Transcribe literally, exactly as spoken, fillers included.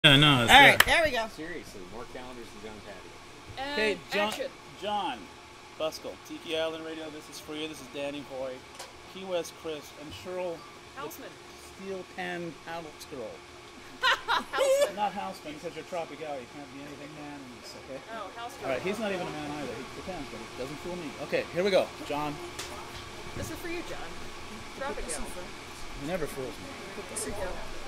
Yeah, no. All right, that. There we go. Seriously, more calendars than John Patty. Okay, John. Action. John Buskell, Tiki Island Radio. This is for you. This is Dani Hoy, Key West Chris, and Cheryl Houseman. Steel Pen Adults Girl. Houseman. Not Houseman because you're tropical. You can't be anything man in this. Okay. Oh, Houseman. All right, he's not even a man either. He pretends, but it doesn't fool me. Okay, here we go, John. This is for you, John. Tropical. He never fools me. Here we go.